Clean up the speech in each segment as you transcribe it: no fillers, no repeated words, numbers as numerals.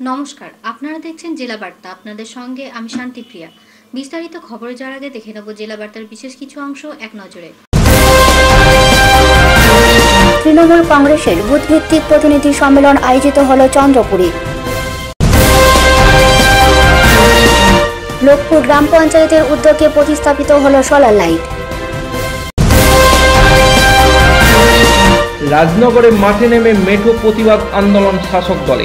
নমস্কার, আপনারা দেখছেন জেলা বার্তা। আপনাদের সঙ্গে আমি শান্তিপ্রিয়া। বিস্তারিত খবরে যাওয়ার আগে দেখে নেব জেলা বার্তার বিশেষ কিছু অংশ এক নজরে। তৃণমূল কংগ্রেসের বুথভিত্তিক প্রতিনিধি সম্মেলন আয়োজিত হল চন্দ্রপুরে। লোকপুর গ্রাম পঞ্চায়েতের উদ্যোগে প্রতিস্থাপিত হল সোলার লাইট। রাজনগরে মাঠে নেমে মেঠো প্রতিবাদ আন্দোলন শাসক দলে।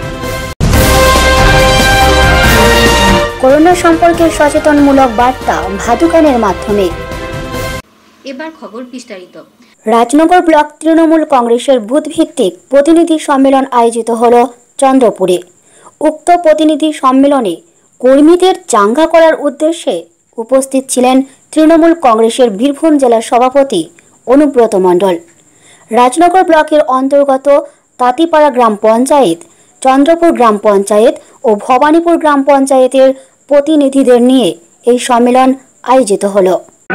করোনা সম্পর্কে সচেতনমূলক বার্তা ভাদুকানের মাধ্যমে। এবার খবর বিস্তারিত। রাজনগর ব্লক তৃণমূল কংগ্রেসের বুথভিত্তিক প্রতিনিধি সম্মেলন আয়োজিত হল চন্দ্রপুরে। উক্ত প্রতিনিধি সম্মেলনে কর্মীদের চাঙ্গা করার উদ্দেশ্যে উপস্থিত ছিলেন তৃণমূল কংগ্রেসের বীরভূম জেলার সভাপতি অনুব্রত মণ্ডল। রাজনগর ব্লকের অন্তর্গত তাঁতিপাড়া গ্রাম পঞ্চায়েত, চন্দ্রপুর গ্রাম পঞ্চায়েত ও ভবানীপুর গ্রাম পঞ্চায়েতের প্রতিনিধিদের নিয়ে এই সম্মেলন আয়োজিত হলো।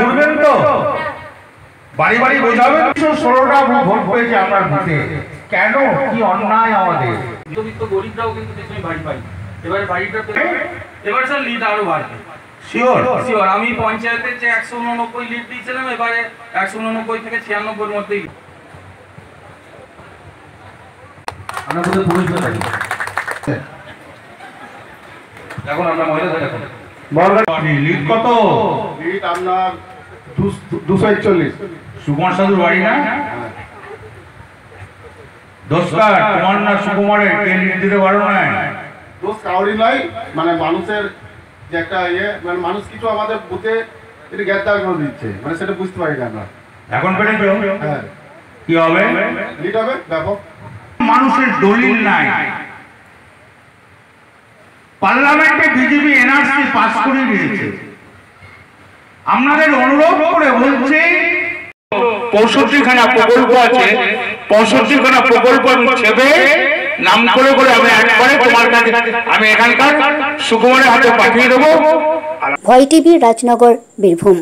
বাড়ি বাড়ি বোঝাবেন 16টা ভোট পেয়েছে আপনার বুথে, কেন কি অন্যায় আমাদের মধ্যবিত্ত গরিবরাও কিন্তু দেখবেন বাড়ি পাই। এবারে বাড়িটা এবার স্যার লিড আরো বাড়বে। শিওর আমি পঞ্চায়েতের যে 189 লিড দিয়েছিলাম, এবারে 189 থেকে 96 মধ্যেই আমরা বলতে পুরুষদের থাকি। এখন আমরা মহিলাদের এখন লিড কত? লিড আপনার 241। সুকুমার সাধুর বাড়ি না? দোষকার তোমার না সুকুমারের লিড দিতে পারো না? দোষ কাউরি নয়, মানে মানুষের যে একটা মানে মানুষ কিছু আমাদের বুথে এটা গ্যাদার করে দিচ্ছে, মানে সেটা বুঝতে পারি না আমরা। এখন পেরেছো? হ্যাঁ। কি হবে? লিড হবে ব্যাপক। মানুষের দলিল নাই। পার্লামেন্টে বিজেপি এনআরসি পাস করে দিয়েছে। আপনাদের অনুরোধ করে বলছে 65খানা প্রকল্প আছে, 65খানা প্রকল্প ছেড়ে নাম করে করে আমি একবারে তোমার কাছে আমি এখানকার সুকুমারের হাতে পাঠিয়ে দেবো। ভয় টিভি, রাজনগর, বীরভূম।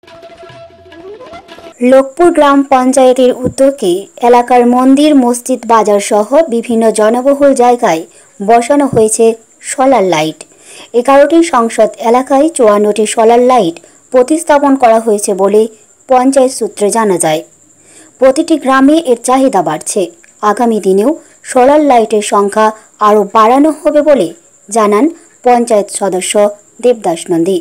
লোকপুর গ্রাম পঞ্চায়েতের উদ্যোগে এলাকার মন্দির, মসজিদ, বাজার সহ বিভিন্ন জনবহুল জায়গায় বসানো হয়েছে সোলার লাইট। 11টি সংসদ এলাকায় 54টি সোলার লাইট প্রতিস্থাপন করা হয়েছে বলে পঞ্চায়েত সূত্রে জানা যায়। প্রতিটি গ্রামে এর চাহিদা বাড়ছে। আগামী দিনেও সোলার লাইটের সংখ্যা আরও বাড়ানো হবে বলে জানান পঞ্চায়েত সদস্য দেবদাস নন্দী।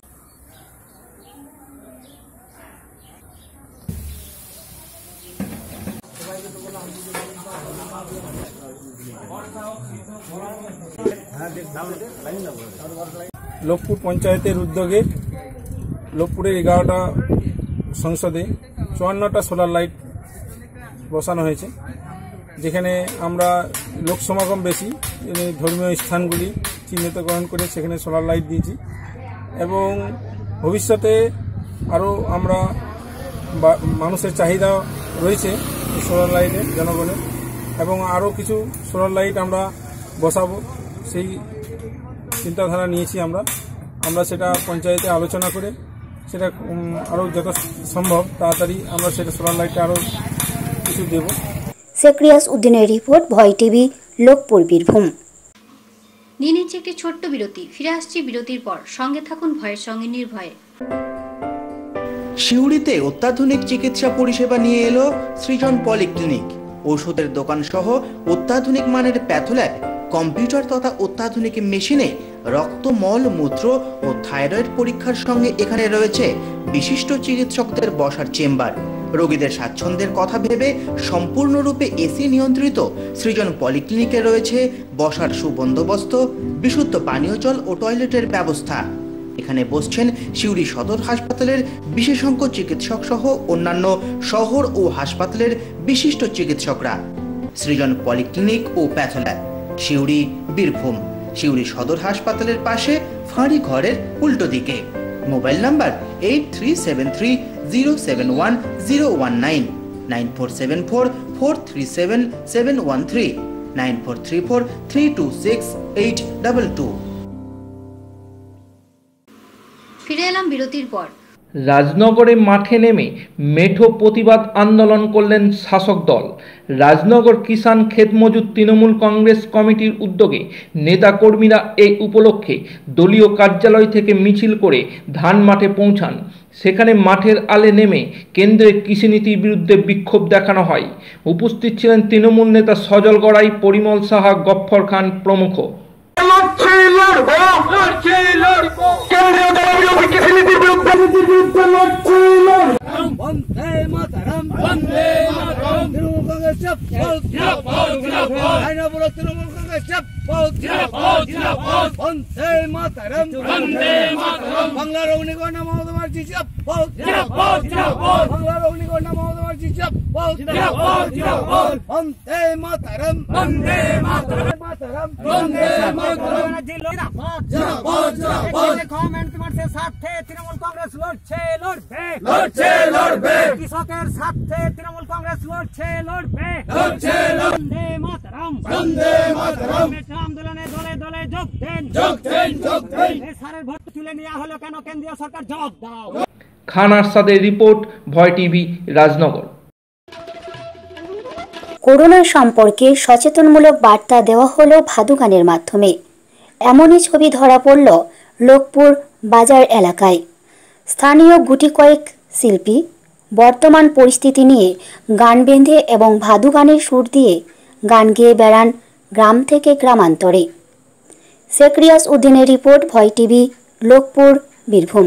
লোকপুর পঞ্চায়েতের উদ্যোগে লোকপুরের 11টা সংসদে 54টা সোলার লাইট বসানো হয়েছে, যেখানে আমরা লোক সমাগম বেশি ধর্মীয় স্থানগুলি চিহ্নিতকরণ করে সেখানে সোলার লাইট দিয়েছি এবং ভবিষ্যতে আরও আমরা মানুষের চাহিদা রয়েছে সোলার লাইটের জনগণের, এবং আরও কিছু সোলার লাইট আমরা বসাবো সেই চিন্তাধারা নিয়েছি আমরা সেটা পঞ্চায়েতে আলোচনা করে সেটা আরও যত সম্ভব তাড়াতাড়ি আমরা সেটা সোলার লাইটটা আরও কিছু দেব। সেক্রিয়াস উদ্দিনের রিপোর্ট, ভয় টিভি, লোকপুর, বীরভূম। নিয়ে নিচ্ছে একটি ছোট্ট বিরতি। ফিরে আসছি বিরতির পর। সঙ্গে থাকুন ভয়ের সঙ্গে নির্ভয়ে। সিউড়িতে অত্যাধুনিক চিকিৎসা পরিষেবা নিয়ে এলো সৃজন পলিক্লিনিক। ওষুধের দোকান সহ অত্যাধুনিক মানের প্যাথোল্যাব, কম্পিউটার তথা অত্যাধুনিক মেশিনে রক্ত, মল, মূত্র ও থাইরয়েড পরীক্ষার সঙ্গে এখানে রয়েছে বিশিষ্ট চিকিৎসকদের বসার চেম্বার। রোগীদের স্বাচ্ছন্দ্যের কথা ভেবে সম্পূর্ণরূপে এসি নিয়ন্ত্রিত সৃজন পলিক্লিনিকে রয়েছে বসার সুবন্দোবস্ত, বিশুদ্ধ পানীয় জল ও টয়লেটের ব্যবস্থা। এখানে বসছেন সিউড়ি সদর হাসপাতালের বিশেষজ্ঞ চিকিৎসক সহ অন্যান্য শহর ও হাসপাতালের বিশিষ্ট চিকিৎসকরা। সৃজন পলিক্লিনিক ও প্যাথোল্যাব, সিউড়ি, বীরভূম। সিউড়ি সদর হাসপাতালের পাশে ফাঁড়ি ঘরের উল্টো দিকে। Mobile number 8373071019, 9474437713, 9434326822। ফিরে এলাম বিরতির পর। রাজনগরে মাঠে নেমে মেঠো প্রতিবাদ আন্দোলন করলেন শাসক দল। রাজনগর কিষাণ ক্ষেত মজুর তৃণমূল কংগ্রেস কমিটির উদ্যোগে নেতাকর্মীরা এই উপলক্ষে দলীয় কার্যালয় থেকে মিছিল করে ধান মাঠে পৌঁছান। সেখানে মাঠের আলে নেমে কেন্দ্রের কৃষিনীতির বিরুদ্ধে বিক্ষোভ দেখানো হয়। উপস্থিত ছিলেন তৃণমূল নেতা সজল গড়াই, পরিমল সাহা, গফফর খান প্রমুখ। বাংলার অগ্নিকন্যা মমতা ব্যানার্জি বন্দে মাতরম, বন্দে মাতরম, তৃণমূল কংগ্রেস লড়বে, কৃষকের স্বার্থে তৃণমূল কংগ্রেস লড়বে। বন্দে মাতরম, আন্দোলনে দলে দলে যোগ দেন। সারের ভোট তুলে নেওয়া হলো কেন? কেন্দ্রীয় সরকার জবাব দাও। খান আরশাদের রিপোর্ট, ভয় টিভি, রাজনগর। করোনা সম্পর্কে সচেতনমূলক বার্তা দেওয়া হলো ভাদু গানের মাধ্যমে। এমনই ছবি ধরা পড়ল লোকপুর বাজার এলাকায়। স্থানীয় গুটি কয়েক শিল্পী বর্তমান পরিস্থিতি নিয়ে গান বেঁধে এবং ভাদু গানের সুর দিয়ে গান গেয়ে বেড়ান গ্রাম থেকে গ্রামান্তরে। শেখরিয়াস উদ্দিনের রিপোর্ট, ভয় টিভি, লোকপুর, বীরভূম।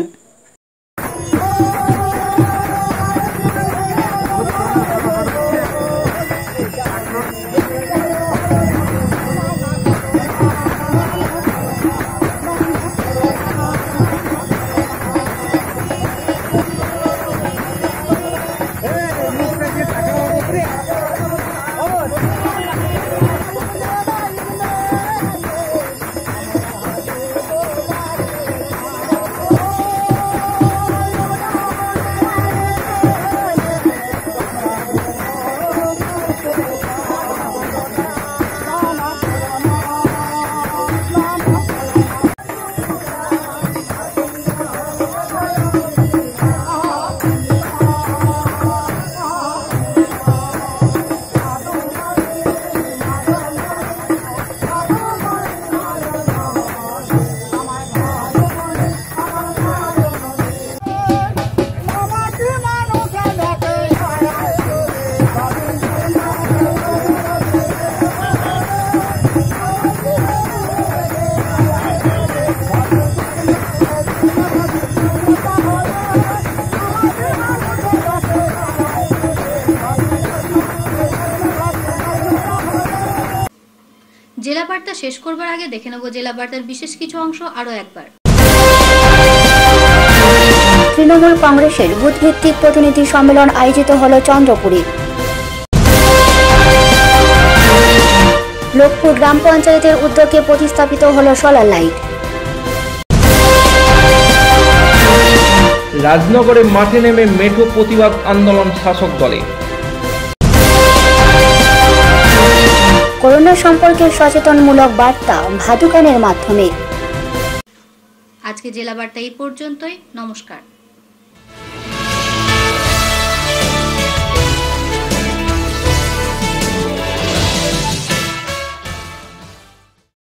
জেলা বার্তা শেষ করবার আগে দেখে নেব জেলা বার্তার বিশেষ কিছু অংশ আরও একবার। তৃণমূল কংগ্রেসের বুথ ভিত্তিক প্রতিনিধি সম্মেলন আয়োজিত হলো চন্দ্রপুরে। লোকপুর গ্রাম পঞ্চায়েতের উদ্যোগে প্রতিস্থাপিত হলো সোলার লাইট। রাজনগরে মাঠে নেমে মেঠো প্রতিবাদ আন্দোলন শাসক দলে। করোনা সম্পর্কে সচেতনমূলক বার্তা ভাদু গানের মাধ্যমে। আজকে জেলা বার্তা এই পর্যন্তই। নমস্কার।